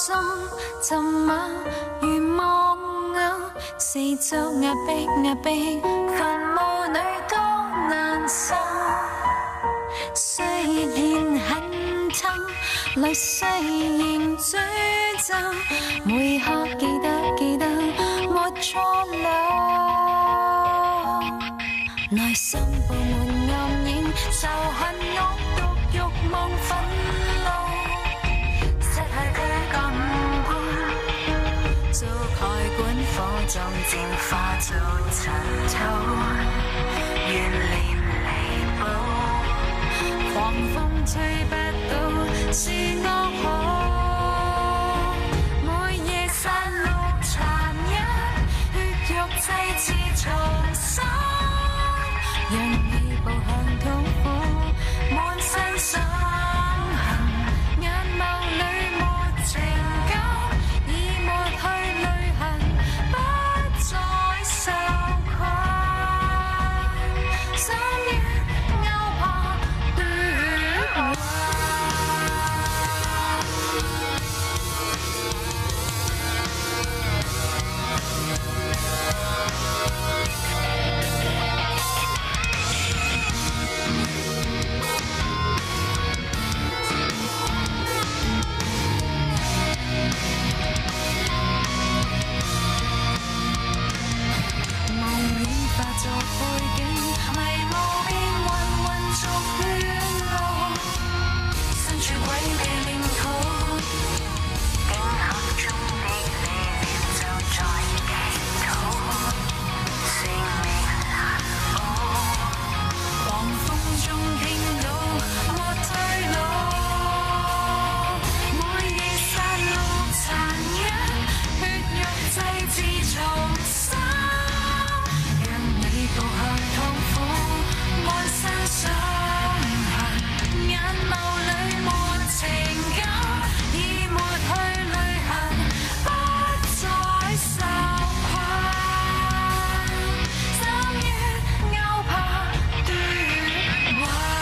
心怎麼如夢偶，四周壓迫壓迫，墳墓裏多難受。雖然很痛，淚雖然詛咒，每刻記得記得沒錯漏。內心布滿暗影，仇恨惡毒慾望憤怒，失去佢感官，做蓋管火種漸化做塵土，怨念彌補，狂風吹不到是惡可，每夜殺戮殘忍，血肉祭祀重生，讓你步向痛苦，滿身傷痕，眼眸裏沒情感，已抹去淚痕，不再受困，心於勾拍奪還。做背景，迷霧變混混逐血路，身處鬼嘅領土，驚嚇中的理念就在祈禱，性命難保，狂風中傾倒，沒退路，每夜殺戮殘忍，血肉祭祀重生，步向痛苦，滿身傷痕，眼眸裏沒情感，已抹去淚痕，不再受困，心於勾拍奪還。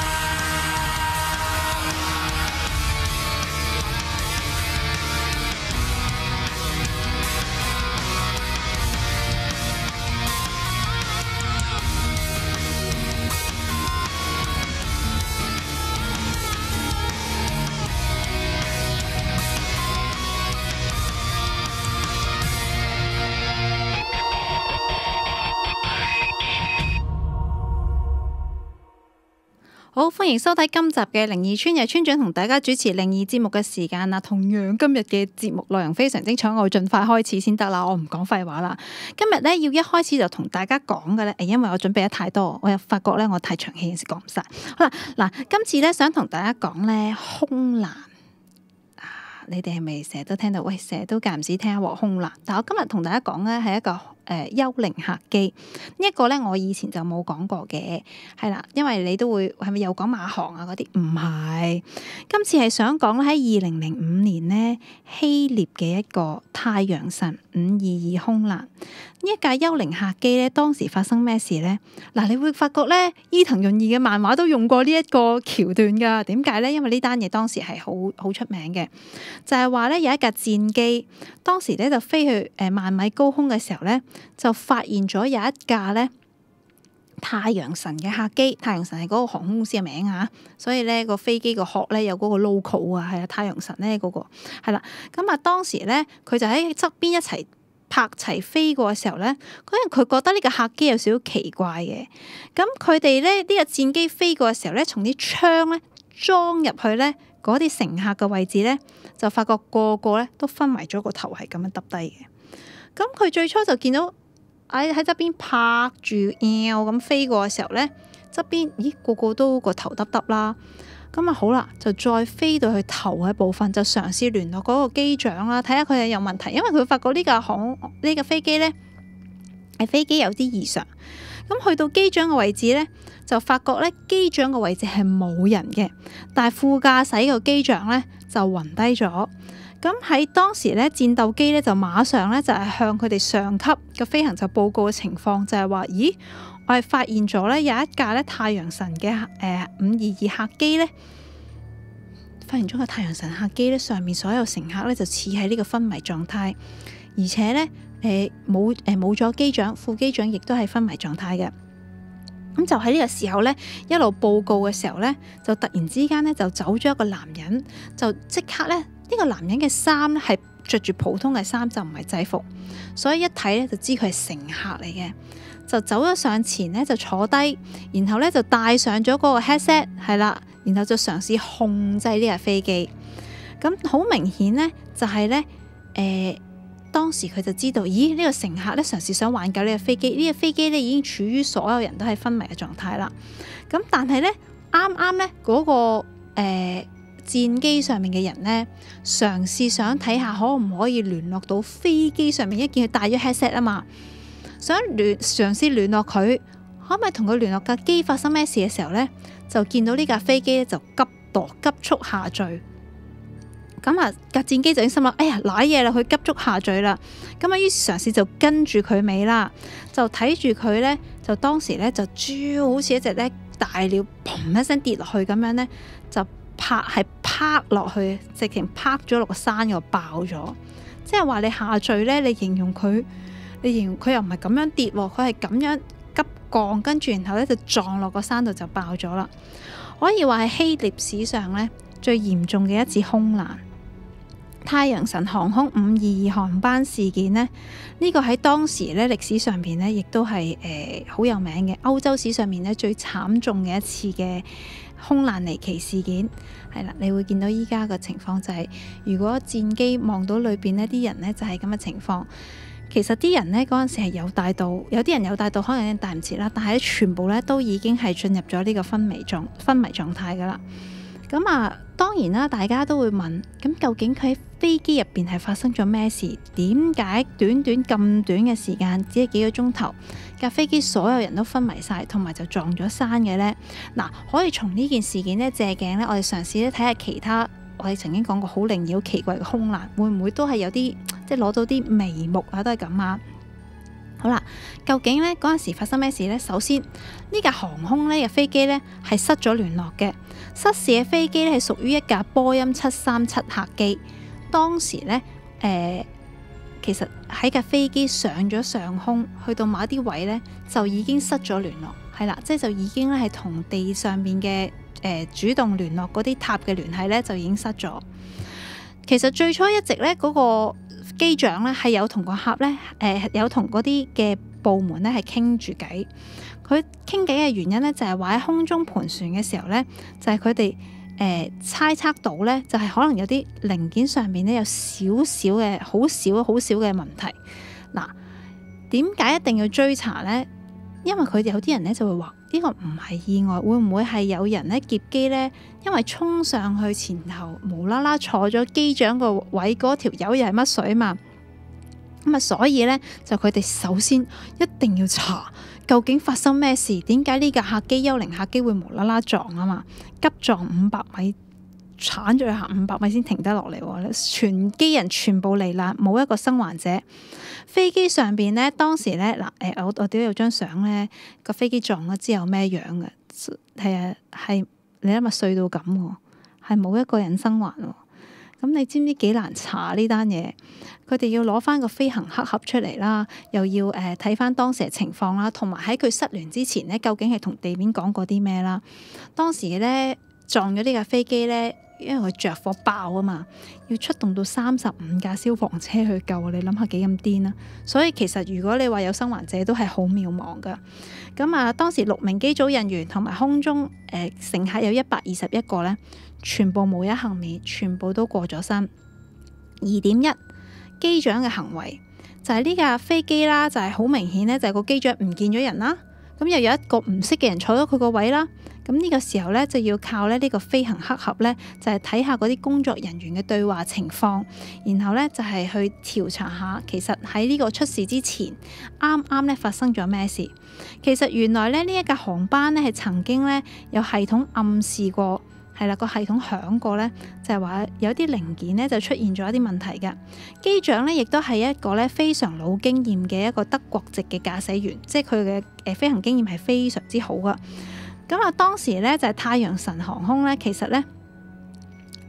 好，歡迎收睇今集嘅靈異村，由村長同大家主持靈異節目嘅時間啦。同樣今日嘅節目內容非常精彩，我會盡快開始先得啦，我唔講廢話啦。今日咧要一開始就同大家講嘅咧，因為我準備得太多，我又發覺咧我太長氣，有時講唔晒。好啦，嗱，今次咧想同大家講咧空難。你哋係咪成日都聽到？喂，成日都間唔時聽下空難。但我今日同大家講咧係一個幽靈客機。呢一個咧我以前就冇講過嘅，係啦，因為你都會係咪又講馬航啊嗰啲？唔係，今次係想講喺2005年呢，希臘嘅一個太陽神522空難。呢一架幽靈客機咧，當時發生咩事咧？嗱，你會發覺咧，伊藤潤二嘅漫畫都用過呢一個橋段噶。點解咧？因為呢單嘢當時係好出名嘅，就係話咧有一架戰機，當時咧就飛去萬米高空嘅時候咧，就發現咗有一架咧太陽神嘅客機。太陽神係嗰個航空公司嘅名啊，所以咧個飛機個殼咧有嗰個 logo 啊，係啊，太陽神咧嗰個係啦。咁啊，當時咧佢就喺側邊一齊拍齊飛過嘅時候咧，嗰陣佢覺得呢個客機有少少奇怪嘅。咁佢哋咧呢個戰機飛過嘅時候咧，從啲窗咧裝入去咧嗰啲乘客嘅位置咧，就發覺個個咧都昏迷咗個頭，係咁樣耷低嘅。咁佢最初就見到喺側邊拍住咁飛過嘅時候咧，側邊咦個個都個頭耷耷啦。咁啊好啦，就再飛到去頭嘅部分，就嘗試聯絡嗰個機長啦，睇下佢係有問題，因為佢發覺呢架飛機咧係飛機有啲異常。咁去到機長嘅位置咧，就發覺咧機長嘅位置係冇人嘅，但係副駕駛個機長咧就暈低咗。咁喺當時咧，戰鬥機咧就馬上咧就係向佢哋上級嘅飛行就報告嘅情況，就係話：咦，我係發現咗咧有一架咧太陽神嘅522客機咧發現咗個太陽神客機咧，上面所有乘客咧就似喺呢個昏迷狀態，而且咧冇咗機長、副機長亦都係昏迷狀態嘅。咁就喺呢個時候咧，一路報告嘅時候咧，就突然之間咧就走咗一個男人，就即刻咧呢個男人嘅衫咧係着住普通嘅衫，就唔係制服，所以一睇咧就知佢係乘客嚟嘅。就走咗上前咧就坐低，然後咧就戴上咗嗰個 headset 係啦，然後就嘗試控制呢架飛機。咁好明顯咧就係咧當時佢就知道，咦呢個乘客咧嘗試想挽救呢架飛機，呢架飛機咧已經處於所有人都係昏迷嘅狀態啦。咁但係咧啱啱咧嗰個戰機上面嘅人咧嘗試想睇下可唔可以聯絡到飛機上面，一見佢戴咗 headset 啊嘛，想嘗試聯絡佢，可唔可以同佢聯絡架機發生咩事嘅時候咧，就見到呢架飛機咧就急速下墜。咁啊，架戰機就已經心諗，哎呀，瀨嘢啦，佢急速下墜啦。咁啊，於是嘗試就跟住佢尾啦，就睇住佢咧，就當時咧就好似一隻咧大鳥，砰一聲跌落去咁樣咧，就拍落去，直情拍咗落個山嗰度爆咗。即係話你下墜咧，你形容佢又唔係咁樣跌，佢係咁樣急降，跟住然後咧就撞落個山度就爆咗啦。可以話係希臘史上咧最嚴重嘅一次空難。太陽神航空522航班事件呢，呢個喺當時咧歷史上邊咧，亦都係好有名嘅歐洲史上面咧最慘重嘅一次嘅空難離奇事件。係啦，你會見到依家嘅情況就係，如果戰機望到裏邊呢啲人呢，就係咁嘅情況。其實啲人呢，嗰陣時係有帶到，有啲人有帶到，可能已經帶唔切啦，但係全部咧都已經係進入咗呢個昏迷狀態噶啦。咁啊，當然啦，大家都會問，咁究竟佢喺飛機入邊係發生咗咩事？點解短咁短嘅時間，只係幾個鐘頭，架飛機所有人都昏迷晒，同埋就撞咗山嘅呢？嗱，可以從呢件事件咧借鏡咧，我哋嘗試咧睇下其他我哋曾經講過好靈異、好奇怪嘅空難，會唔會都係有啲即係攞到啲眉目啊？都係咁啊！好啦，究竟呢嗰陣時發生咩事呢？首先呢架航空呢嘅飛機呢係失咗聯絡嘅，失事嘅飛機呢係屬於一架波音737客機。當時呢，其實喺架飛機上咗上空，去到某一啲位呢，就已經失咗聯絡，係啦，即係就已經咧係同地上面嘅主動聯絡嗰啲塔嘅聯繫呢，就已經失咗。其實最初一直呢嗰個機長咧係有同個客咧，有同嗰啲嘅部門咧係傾住偈。佢傾偈嘅原因咧就係話喺空中盤旋嘅時候咧，就係佢哋猜測到咧，就係可能有啲零件上面咧有少少嘅好少嘅問題。嗱，點解一定要追查咧？因為佢哋有啲人咧就會話呢個唔係意外，會唔會係有人咧劫機咧？因為衝上去前後無啦啦坐咗機長個位嗰條友又係乜水嘛？咁啊，所以咧就佢哋首先一定要查究竟發生咩事，點解呢架客機幽靈客機會無啦啦撞啊嘛？急撞500米，鏟咗去行500米先停得落嚟，全機人全部罹難，冇一個生還者。飛機上邊咧，當時咧嗱，我哋有張相咧，個飛機撞咗之後咩樣嘅？係你諗下碎到咁，係冇一個人生還。咁你知唔知幾難查呢單嘢？佢哋要攞翻個飛行黑盒出嚟啦，又要睇翻當時嘅情況啦，同埋喺佢失聯之前呢，究竟係同地面講過啲咩啦？當時咧撞咗呢架飛機咧，因為佢着火爆啊嘛，要出動到35架消防車去救，你諗下幾咁癲啊！所以其實如果你話有生還者，都係好渺茫噶。咁啊，當時6名機組人員同埋空中乘客有121個咧，全部無一幸免，全部都過咗身。2.1機長嘅行為就係呢架飛機啦，就係好明顯咧，就係個機長唔見咗人啦。咁又有一個唔識嘅人坐咗佢個位啦。咁呢個時候咧就要靠咧呢個飛行黑盒咧，就係睇下嗰啲工作人員嘅對話情況，然後咧就係去調查下，其實喺呢個出事之前啱啱咧發生咗咩事。其實原來咧呢一架航班咧係曾經咧有系統暗示過，係啦，個系統響過咧，就係話有啲零件咧就出現咗一啲問題嘅。機長咧亦都係一個咧非常老經驗嘅一個德國籍嘅駕駛員，即係佢嘅飛行經驗係非常之好噶。咁啊，當時咧就係太陽神航空咧，其實咧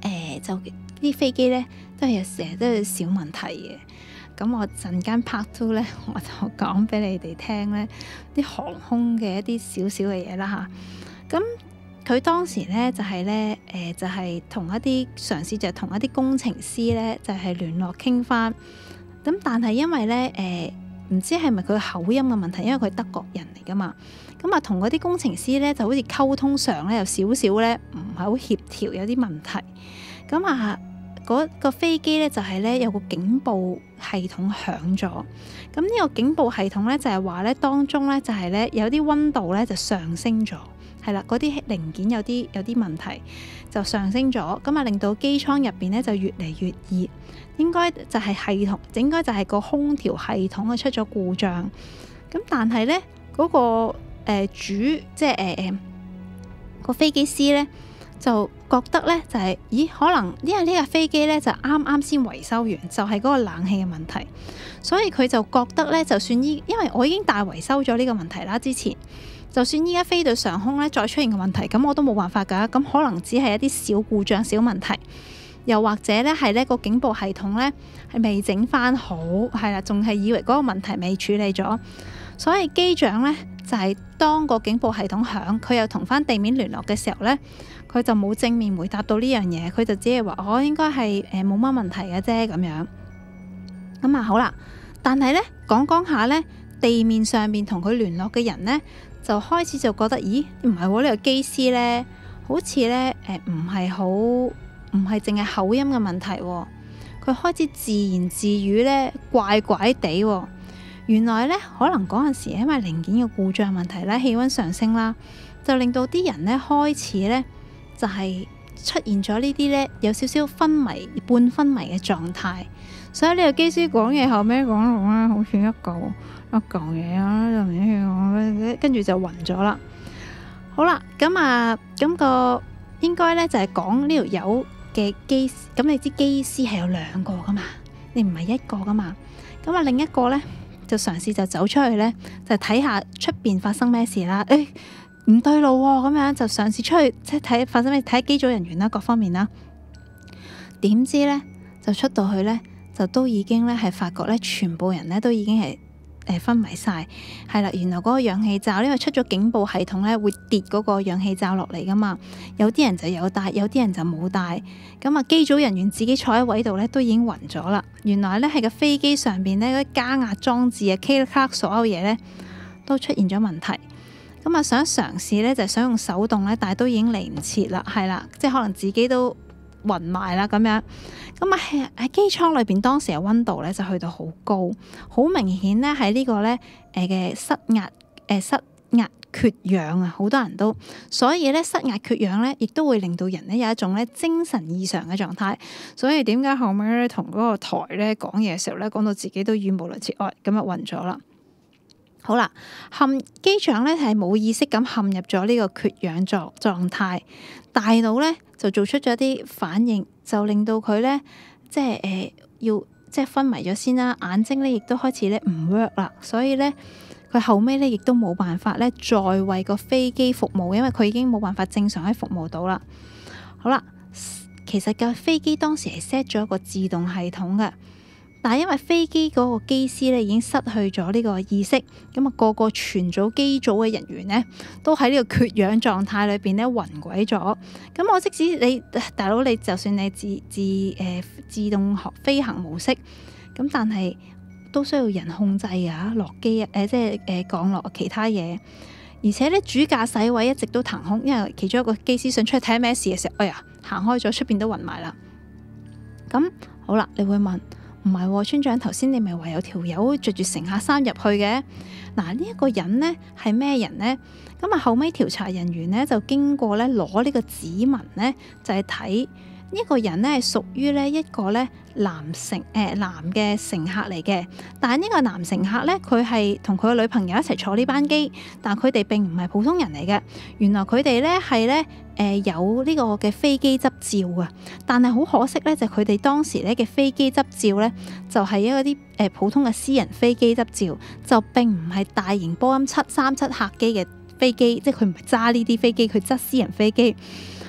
就啲飛機呢都係成日都有小問題嘅。咁我陣間 part 2呢，我就講俾你哋聽呢啲航空嘅一啲少少嘅嘢啦嚇。咁佢當時呢就係呢，就係同一啲嘗試就係同一啲工程師呢就係聯絡傾翻。咁但係因為呢唔知係咪佢口音嘅問題，因為佢係德國人嚟噶嘛。咁啊同嗰啲工程師呢就好似溝通上呢有少少呢唔係好協調，有啲問題。咁啊嗰個飛機呢就係呢有個警報系統響咗。咁呢個警報系統呢就係話呢當中呢就係呢有啲溫度呢就上升咗。係啦，嗰啲零件有啲問題就上升咗，咁啊令到機艙入邊咧就越嚟越熱，應該就係系統，應該就係個空調系統啊出咗故障。咁但係咧嗰個主即係個飛機師咧就覺得咧就係咦可能因為呢架飛機咧就啱啱先維修完，就係嗰個冷氣嘅問題，所以佢就覺得咧就算因為我已經大維修咗呢個問題啦，之前。就算依家飛到上空咧，再出現嘅問題，咁我都冇辦法㗎。咁可能只係一啲小故障、小問題，又或者咧係呢個警報系統咧係未整翻好，係啦，仲係以為嗰個問題未處理咗。所以機長咧就係當個警報系統響，佢又同翻地面聯絡嘅時候咧，佢就冇正面回答到呢樣嘢，佢就只係話我應該係冇乜問題嘅啫咁樣。咁啊好啦，但係咧講下咧，地面上面同佢聯絡嘅人咧。就開始就覺得，咦，唔係喎，呢個機師呢，好似呢，唔係淨係口音嘅問題喎，佢開始自言自語呢，怪怪地喎。原來呢，可能嗰陣時因為零件嘅故障問題啦，氣溫上升啦，就令到啲人呢開始呢，就係出現咗呢啲呢，有少少昏迷、半昏迷嘅狀態。所以呢個機師講嘢後尾講到咧，好似一嚿嘢啊，就唔知佢跟住就暈咗啦。好啦，咁個應該咧就係講呢條友嘅機，咁你知機師係有兩個噶嘛，你唔係一個噶嘛。咁啊另一個咧就嘗試就走出去咧，就睇下出邊發生咩事啦。唔對路喎，咁樣就嘗試出去即係睇發生咩，睇機組人員啦，各方面啦。點知咧就出到去咧，就都已經咧係發覺咧，全部人咧都已經係昏迷晒，係啦。原來嗰個氧氣罩，因為出咗警報系統咧，會跌嗰個氧氣罩落嚟噶嘛。有啲人就有戴，有啲人就冇戴。咁啊，機組人員自己坐喺位度咧，都已經暈咗啦。原來咧係個飛機上邊咧嗰啲加壓裝置啊，K 卡所有嘢咧都出現咗問題。咁啊，想嘗試咧就係想用手動咧，但係都已經嚟唔切啦，係啦，即係可能自己都暈埋啦咁樣。咁啊喺機艙裏邊當時嘅溫度咧就去到好高，好明顯咧喺呢個咧嘅失壓缺氧啊，好多人都，所以咧失壓缺氧咧亦都會令到人咧有一種咧精神異常嘅狀態。所以點解後尾咧同嗰個台咧講嘢嘅時候咧講到自己都語無倫次，咁就暈咗啦。好啦，機長咧係冇意識咁陷入咗呢個缺氧狀態，大腦咧就做出咗啲反應，就令到佢咧即係要即係昏迷咗先啦，眼睛咧亦都開始咧唔 work 啦，所以咧佢後尾咧亦都冇辦法咧再為個飛機服務，因為佢已經冇辦法正常喺服務到啦。好啦，其實架飛機當時係 set 咗一個自動系統嘅。但係因為飛機嗰個機師咧已經失去咗呢個意識，咁啊個全組機組嘅人員呢都喺呢個缺氧狀態裏邊咧暈鬼咗。咁我即使你大佬你就算你自動飛行模式，咁但係都需要人控制啊，落機即係降落其他嘢。而且咧主駕駛位一直都騰空，因為其中一個機師想出去睇下咩事嘅時候，哎呀行開咗，出邊都暈埋啦。咁好啦，你會問？唔係喎，村長頭先你咪話有條友着住乘客衫入去嘅。嗱，呢一個人呢係咩人呢？咁啊後尾調查人員呢就經過咧攞呢個指紋呢，就係睇呢個人呢係屬於呢一個咧男嘅乘客嚟嘅。但係呢個男乘客呢，佢係同佢嘅女朋友一齊坐呢班機，但佢哋並唔係普通人嚟嘅。原來佢哋呢係呢有呢個嘅飛機執照啊，但係好可惜呢，就佢哋當時呢嘅飛機執照呢，就係一啲普通嘅私人飛機執照，就並唔係大型波音737客機嘅飛機，即係佢唔係揸呢啲飛機，佢執私人飛機。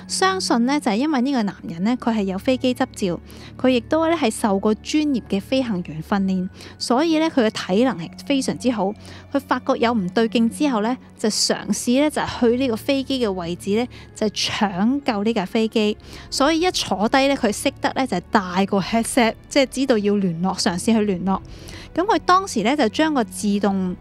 相信呢，就係因為呢個男人呢，佢係有飛機執照，佢亦都咧係受過專業嘅飛行員訓練，所以呢，佢嘅體能係非常之好。佢發覺有唔對勁之後呢，就嘗試呢，就去呢個飛機嘅位置呢，就搶救呢架飛機。所以一坐低呢，佢識得呢，就戴個 headset， 即係知道要聯絡，嘗試去聯絡。咁佢當時呢，就將個自動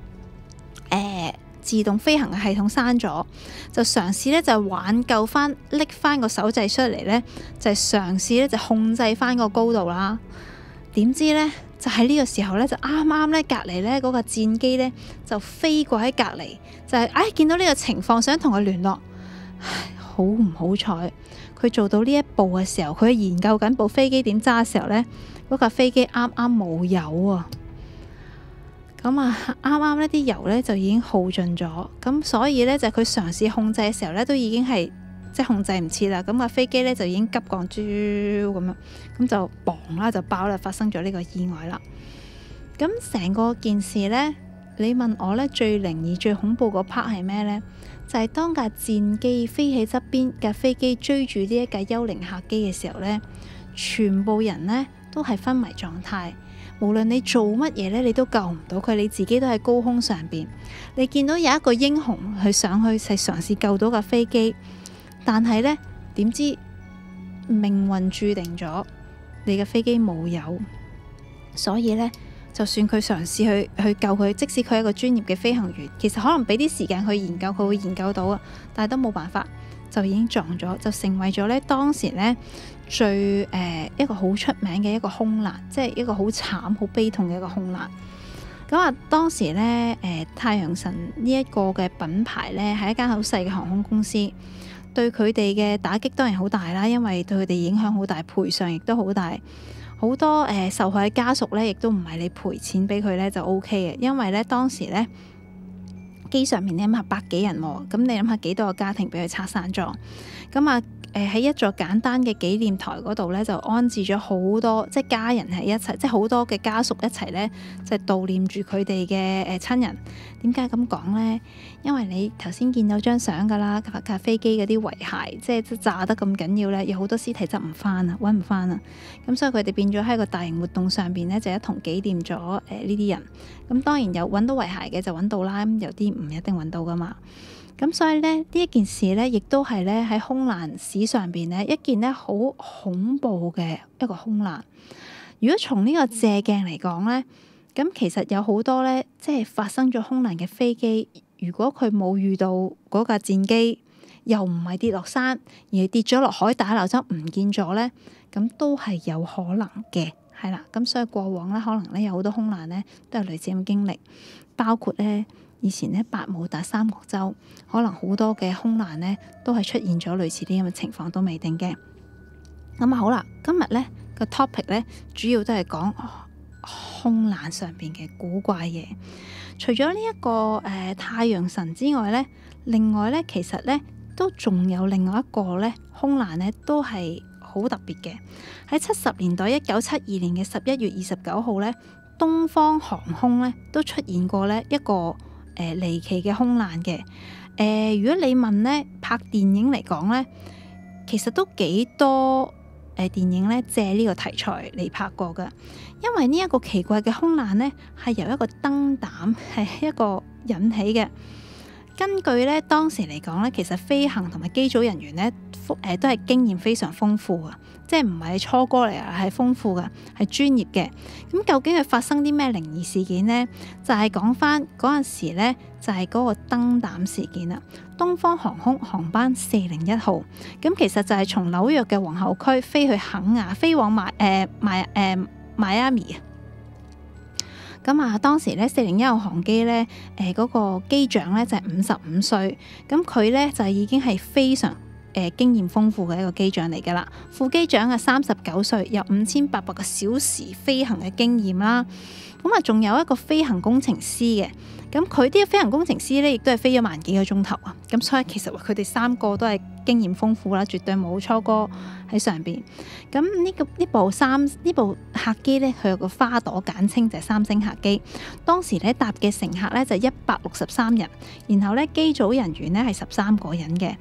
飛行嘅系統刪咗，就嘗試咧就挽救翻，拎翻個手掣出嚟咧，就嘗試咧就控制翻個高度啦。點知咧就喺呢個時候咧，就啱啱咧隔離咧嗰個戰機咧就飛過喺隔離，就係見到呢個情況想同佢聯絡，好唔好彩？佢做到呢一步嘅時候，佢研究緊部飛機點揸嘅時候咧，嗰架飛機啱啱冇油啊！咁啊，啱啱呢啲油呢就已經耗盡咗，咁所以呢，就佢嘗試控制嘅時候呢，都已經係即係控制唔切啦。咁啊飛機呢就已經急降豬咁樣，咁就嘣啦就爆啦，發生咗呢個意外啦。咁成個件事呢，你問我呢，最靈異最恐怖嗰 part 係咩呢？就係當架戰機飛喺側邊，架飛機追住呢一架幽靈客機嘅時候呢，全部人呢都係昏迷狀態。無論你做乜嘢呢，你都救唔到佢，你自己都喺高空上邊。你見到有一個英雄去上去係嘗試救到架飛機，但係呢，點知命運注定咗你嘅飛機冇油，所以呢，就算佢嘗試去救佢，即使佢係一個專業嘅飛行員，其實可能俾啲時間去研究，佢會研究到啊，但係都冇辦法，就已經撞咗，就成為咗呢當時呢最一個好出名嘅一個空難，即係一個好慘好悲痛嘅一個空難。咁啊，當時呢太陽神呢一個嘅品牌呢，係一間好細嘅航空公司，對佢哋嘅打擊當然好大啦，因為對佢哋影響好大，賠償亦都好大。好多受害家屬呢，亦都唔係你賠錢俾佢呢就 OK 嘅，因為呢當時呢機上面呢諗下百幾人喎，咁你諗下幾多個家庭俾佢拆散咗，咁啊喺一座簡單嘅紀念台嗰度呢，就安置咗好多即係家人喺一齊，即係好多嘅家屬一齊呢，就悼念住佢哋嘅親人。點解咁講呢？因為你頭先見到張相噶啦，架飛機嗰啲遺骸，即係炸得咁緊要呢，有好多屍體執唔翻啊，揾唔翻啊。咁所以佢哋變咗喺個大型活動上邊呢，就一同紀念咗呢啲人。咁當然有揾到遺骸嘅就揾到啦，有啲唔一定揾到噶嘛。咁所以呢，呢一件事呢，亦都係呢喺空難史上邊呢一件呢好恐怖嘅一個空難。如果從呢個借鏡嚟講呢，咁其實有好多呢，即係發生咗空難嘅飛機，如果佢冇遇到嗰架戰機，又唔係跌落山，而係跌咗落海打撈針唔見咗呢，咁都係有可能嘅，係啦。咁所以過往呢，可能呢有好多空難呢都係類似咁經歷，包括呢。以前呢，百慕達三角洲可能好多嘅空難呢都係出現咗類似啲咁嘅情況，都未定嘅。咁啊好啦，今日呢個 topic 呢主要都係講空難上邊嘅古怪嘢。除咗呢一個太陽神之外呢，另外呢其實呢都仲有另外一個呢空難呢都係好特別嘅。喺70年代1972年嘅11月29號呢，東方航空呢都出現過呢一個離奇嘅空難嘅。如果你問呢拍電影嚟講呢，其實都幾多電影呢借呢個題材嚟拍過噶。因為呢一個奇怪嘅空難呢係由一個燈膽係一個引起嘅。根據呢當時嚟講呢，其實飛行同埋機組人員呢都係經驗非常豐富啊，即係唔係初哥嚟啊，係豐富嘅，係專業嘅。咁究竟係發生啲咩靈異事件呢？就係講翻嗰陣時呢，就係嗰個燈膽事件啦。東方航空航班401號，咁其實就係從紐約嘅皇后區飛去肯亞，飛往邁阿密啊。咁啊，當時咧401號航機咧，嗰個機長咧就係55歲，咁佢咧就已經係非常經驗豐富嘅一個機長嚟噶啦。副機長啊39歲，有5800個小時飛行嘅經驗啦。咁啊，仲有一個飛行工程師嘅，咁佢啲飛行工程師咧亦都係飛咗萬幾個鐘頭啊。咁所以其實佢哋3個都係經驗豐富啦，絕對冇初哥喺上邊。咁呢部客機咧，佢有個花朵，簡稱就係3星客機。當時咧搭嘅乘客咧就163人，然後咧機組人員咧係13個人嘅。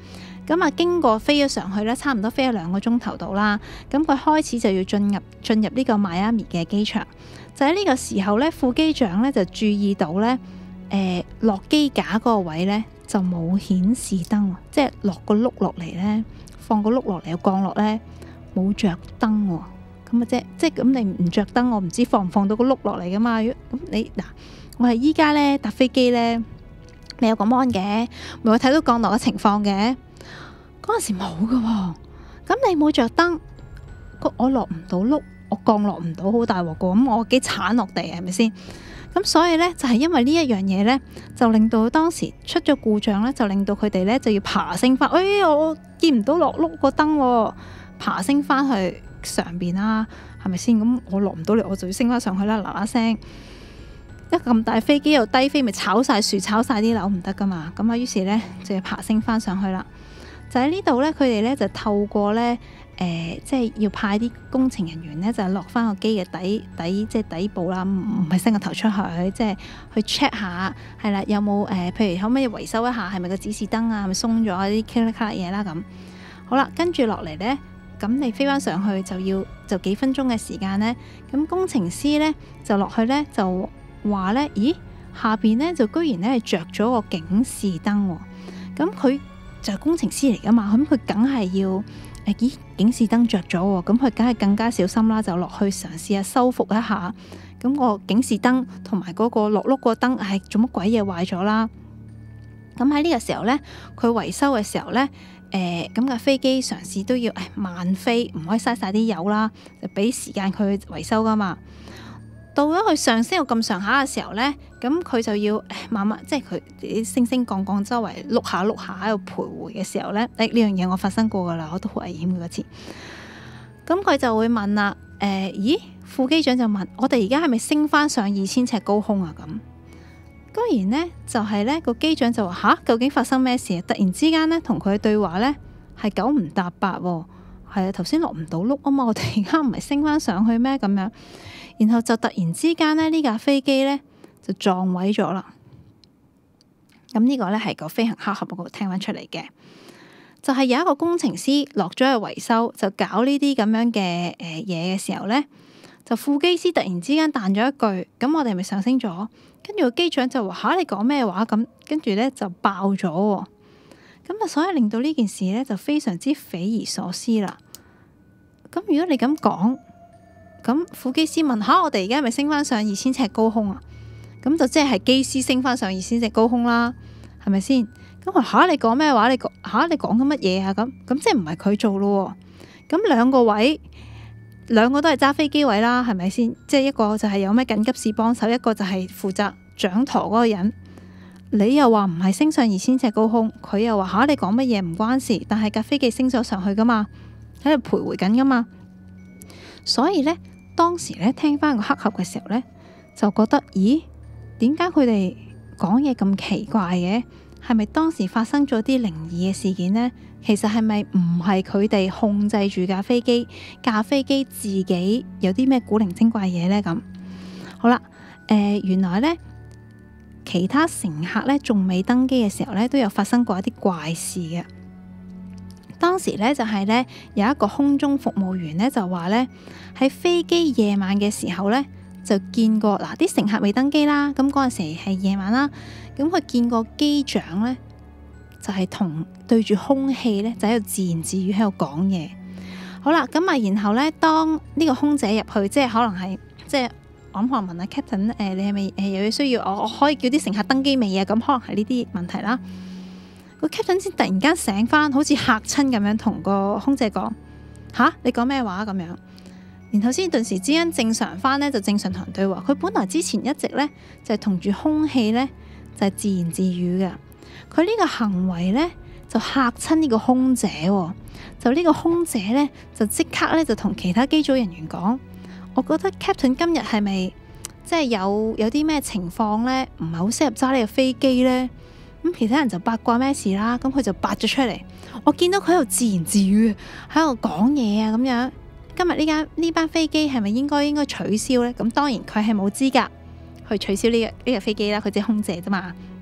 咁啊，經過飛咗上去咧，差唔多飛咗2個鐘頭度啦。咁佢開始就要進入呢個邁阿密嘅機場。就喺呢個時候咧，副機長咧就注意到咧，落機架嗰個位咧就冇顯示燈，即係落個轆落嚟咧，放個轆落嚟降落咧冇着燈喎。咁啊即係咁你唔着燈，我唔知放唔放到個轆落嚟噶嘛。咁你嗱，我係依家咧搭飛機咧，未有個 mon 嘅，咪會睇到降落嘅情況嘅。嗰陣時冇噶喎，咁你冇着燈，我落唔到轆，我降落唔到，好大鑊噶。咁我幾慘落地係咪先？咁所以呢，就係因為呢一樣嘢呢，就令到當時出咗故障呢，就令到佢哋呢就要爬升翻。我見唔到落轆個燈喎，爬升翻去上邊啦，係咪先？咁我落唔到嚟，我就要升翻上去啦，嗱嗱聲。一咁大飛機又低飛，咪炒晒樹、炒晒啲樓唔得噶嘛。咁啊，於是呢，就要爬升翻上去啦。就喺呢度呢，佢哋呢就透過呢，即係要派啲工程人員呢，就落翻個機嘅即係底部啦，唔係伸個頭出去，即係去 check 下係啦，有冇譬如可唔可以維修一下，係咪個指示燈啊，係咪鬆咗啲卡啦卡啦嘢啦咁。好啦，跟住落嚟呢，咁你飛翻上去就幾分鐘嘅時間呢。咁工程師呢，就落去呢，就話呢，咦，下邊呢，就居然呢係着咗個警示燈喎。咁佢就係工程師嚟噶嘛，咁佢梗係要咦，警示燈着咗喎，咁佢梗係更加小心啦，就落去嘗試下修復一下。咁個警示燈同埋嗰個落轆個燈係做乜鬼嘢壞咗啦？咁喺呢個時候呢，佢維修嘅時候呢，咁嘅飛機嘗試都要慢飛，唔可以嘥晒啲油啦，就俾時間佢維修噶嘛。到咗佢上升到咁上下嘅時候呢，咁佢就要慢慢，即係佢啲升升降降周圍碌下碌下喺度徘徊嘅時候呢，呢樣嘢我發生過噶啦，我都好危險嘅嗰次。咁佢就會問啦，咦，副機長就問我哋而家係咪升翻上2000尺高空啊？咁居然呢，就係呢個機長就話吓，究竟發生咩事？突然之間呢，同佢嘅對話呢係九唔搭八喎，係啊，頭先落唔到轆啊嘛，我哋而家唔係升翻上去咩？咁樣。然後就突然之間呢架飛機呢就撞毀咗啦。咁呢個呢係個飛行黑盒嗰度聽翻出嚟嘅，就係有一個工程師落咗去維修，就搞呢啲咁樣嘅嘢嘅時候呢，就副機師突然之間彈咗一句，咁我哋咪上升咗。跟住個機長就話吓，你講咩話？咁跟住呢就爆咗，咁啊所以令到呢件事呢就非常之匪夷所思啦。咁如果你咁講，咁副機師問吓，我哋而家係咪升翻上2000尺高空啊？咁就即係機師升翻上2000尺高空啦，係咪先？咁話吓，你講咩話？你講緊乜嘢啊？咁即係唔係佢做咯？咁兩個位，兩個都係揸飛機位啦，係咪先？即係一個就係有咩緊急事幫手，一個就係負責掌舵嗰個人。你又話唔係升上2000尺高空，佢又話吓，你講乜嘢唔關事，但係架飛機升咗上去噶嘛，喺度徘徊緊噶嘛。所以呢，當時呢聽翻個黑盒嘅時候呢，就覺得咦，點解佢哋講嘢咁奇怪嘅？係咪當時發生咗啲靈異嘅事件呢？其實係咪唔係佢哋控制住架飛機自己有啲咩古靈精怪嘢呢？咁好啦，原來呢，其他乘客呢仲未登機嘅時候呢，都有發生過一啲怪事嘅。當時呢，就係呢，有一個空中服務員呢，就話呢，喺飛機夜晚嘅時候呢，就見過嗱啲乘客未登機啦，咁嗰陣時係夜晚啦，咁佢見過機長呢，就係同對住空氣呢，就喺度自言自語喺度講嘢。好啦，咁啊然後呢，當呢個空姐入去，即係可能係即係我可能問下 Captain，你係咪有嘢需要我可以叫啲乘客登機未啊？咁可能係呢啲問題啦。個 Captain 先突然間醒翻，好似嚇親咁樣，同個空姐講吓，你講咩話咁樣？然後先頓時之間正常翻呢，就正常同人對話。佢本來之前一直呢，就係同住空氣呢，就係自言自語嘅。佢呢個行為呢，就嚇親呢個空姐喎。就呢個空姐呢，就即刻呢，就同其他機組人員講，我覺得 Captain 今日係咪即係有啲咩情況呢？唔係好適合揸呢個飛機呢？咁其他人就八卦咩事啦，咁佢就拔咗出嚟。我見到佢喺度自言自語，喺度講嘢啊咁樣。今日呢班飛機係咪應該取消呢？咁當然佢係冇資格去取消呢個飛機啦，佢只係空姐啫嘛。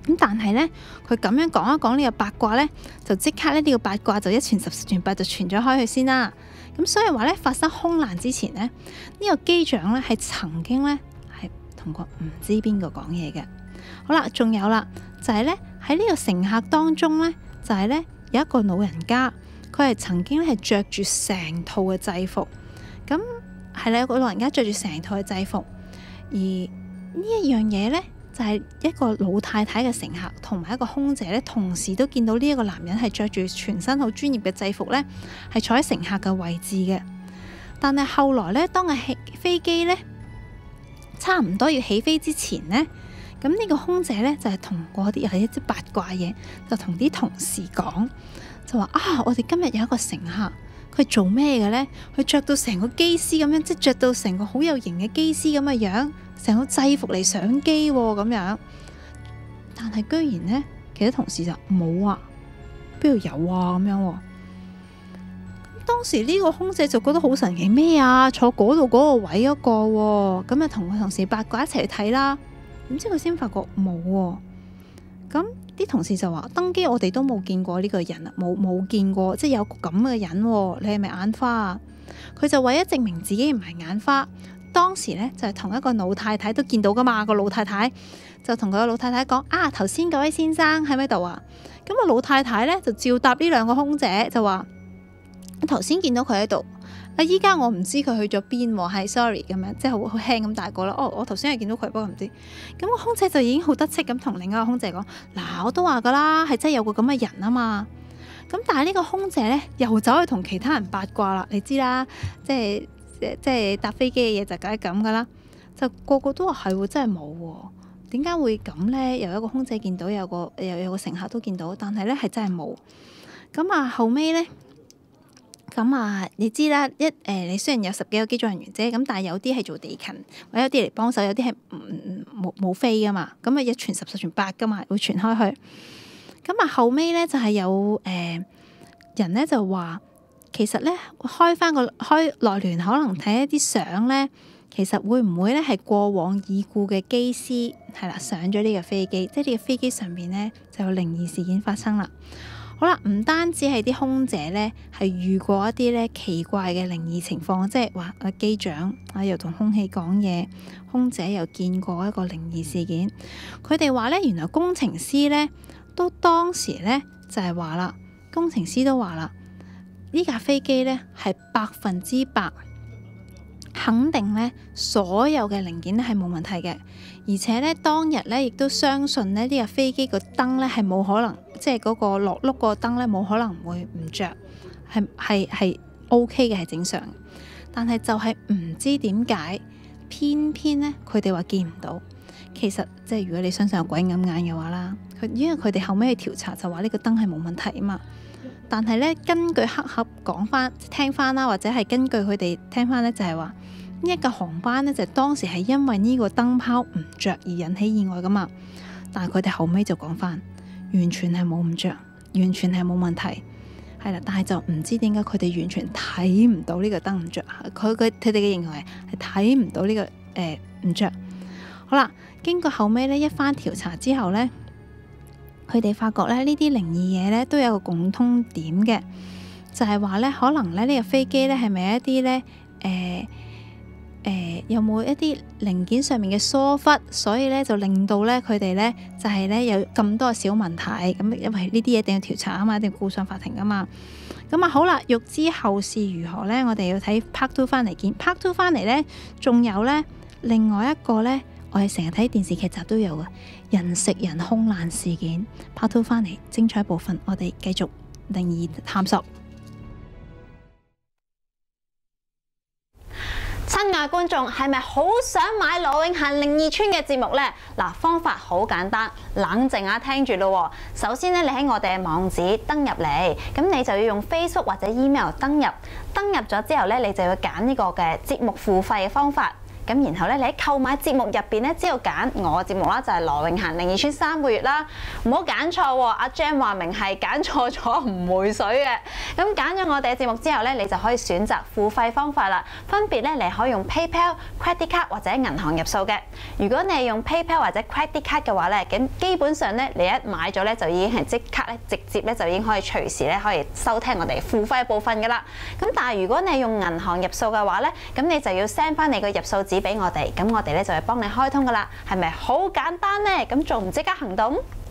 咁但係咧，佢咁樣講一講呢個八卦咧，就即刻咧呢個八卦就一傳十，十傳百就傳咗開去先啦。咁所以話咧，發生空難之前咧，呢個機長咧係曾經咧係同過唔知邊個講嘢嘅。好啦，仲有啦，就係咧喺呢個乘客當中咧，就係咧有一個老人家，佢係曾經咧係着住成套嘅制服。咁係啦，有個老人家着住成套嘅制服，而呢一樣嘢咧。就係一個老太太嘅乘客同埋一個空姐咧，同時都見到呢一個男人係着住全身好專業嘅制服咧，係坐喺乘客嘅位置嘅。但係後來咧，當係飛機咧差唔多要起飛之前咧，咁呢個空姐咧就係同嗰啲係一啲八卦嘢，就同啲同事講，就話啊，我哋今日有一個乘客，佢做咩嘅咧？佢着到成個機師咁樣，即係着到成個好有型嘅機師咁嘅樣。成個制服嚟上機咁樣，但係居然呢，其他同事就冇啊，邊度有啊咁樣。當時呢個空姐就覺得好神奇，咩啊？坐嗰度嗰個位嗰個，咁啊同個同事八卦一齊去睇啦。點知佢先發覺冇喎。咁啲同事就話登機我哋都冇見過呢個人啊，冇見過，即係有個咁嘅人，你係咪眼花啊？佢就為咗證明自己唔係眼花。當時咧就係同一個老太太都見到噶嘛，個老太太就同佢個老太太講啊，頭先嗰位先生喺咪度啊？咁個老太太咧就照答呢兩個空姐就話：我頭先見到佢喺度，依家我唔知佢去咗邊喎，係 sorry 咁樣，即係好輕咁大個啦。哦，我頭先係見到佢，不過唔知。咁個空姐就已經好得戚咁同另一個空姐講：嗱，我都話噶啦，係真係有個咁嘅人啊嘛。咁但係呢個空姐咧又走去同其他人八卦啦，你知啦，即係搭飛機嘅嘢就梗係咁噶啦，就個個都話係喎，真係冇喎，點解會咁呢？有一個空姐見到，有個乘客都見到，但係呢係真係冇。咁啊後尾呢，咁啊你知啦，你雖然有10幾個機組人員啫，咁但係有啲係做地勤，或者有啲嚟幫手，有啲係冇飛噶嘛，咁啊一傳十，十傳百噶嘛，會傳開去。咁啊後尾呢，就係有人呢就話。其實咧，開內聯可能睇一啲相咧，其實會唔會咧係過往已故嘅機師係啦上咗呢個飛機，即係呢個飛機上面咧就有靈異事件發生啦。好啦，唔單止係啲空姐咧係遇過一啲咧奇怪嘅靈異情況，即係話啊機長啊又同空氣講嘢，空姐又見過一個靈異事件。佢哋話咧，原來工程師咧都當時咧就係話啦，工程師都話啦。呢架飛機呢係100%肯定呢所有嘅零件咧係冇問題嘅，而且呢當日呢亦都相信呢架飛機個燈呢係冇可能，即係嗰個落轆個燈呢冇可能會唔着，係 OK 嘅，係正常。但係就係唔知點解，偏偏呢佢哋話見唔到。其實即係如果你相信有鬼揞眼嘅話啦，因為佢哋後尾去調查就話呢個燈係冇問題啊嘛。但係咧，根據黑盒講翻、聽翻啦，或者係根據佢哋聽翻咧，就係話呢一個航班咧，就當時係因為呢個燈泡唔着而引起意外噶嘛。但係佢哋後尾就講翻，完全係冇唔着，完全係冇問題，係啦。但係就唔知點解佢哋完全睇唔到呢個燈唔着，佢哋嘅認為係睇唔到呢個唔着。好啦，經過後尾咧一番調查之後咧。佢哋發覺咧，呢啲靈異嘢咧都有個共通點嘅，就係話咧，可能咧呢個飛機咧係咪一啲咧有冇一啲零件上面嘅疏忽，所以咧就令到咧佢哋咧就係咧有咁多小問題咁，因為呢啲嘢一定要調查啊嘛，一定要告上法庭噶嘛。咁啊好啦，欲知後事如何咧，我哋要睇 Part 2翻嚟見。Part 2翻嚟咧，仲有咧另外一個咧。我哋成日睇電視劇集都有嘅人食人空難事件。Part 2翻嚟精彩部分，我哋繼續靈異探索。 親愛觀眾，係咪好想買羅永嫻靈異村嘅節目呢？嗱，方法好簡單，冷靜下聽住咯。首先咧，你喺我哋嘅網址登入嚟，咁你就要用 Facebook 或者 email 登入咗之後咧，你就要揀呢個嘅節目付費嘅方法。 咁然後咧，你喺購買節目入邊咧，只要揀我嘅節目啦，就係羅永嫻靈異村3個月啦，唔好揀錯喎。阿 Jam 話明係揀錯咗唔回水嘅。咁揀咗我哋嘅節目之後咧，你就可以選擇付費方法啦。分別咧，你可以用 PayPal、Credit Card 或者銀行入數嘅。如果你係用 PayPal 或者 Credit Card 嘅話咧，咁基本上咧，你一買咗咧就已經係即刻咧直接咧就已經可以隨時咧可以收聽我哋付費部分噶啦。咁但係如果你係用銀行入數嘅話咧，咁你就要 send 翻你個入數紙俾我哋，咁我哋咧就會幫你開通噶啦。係咪好簡單呢？咁仲唔即刻行動？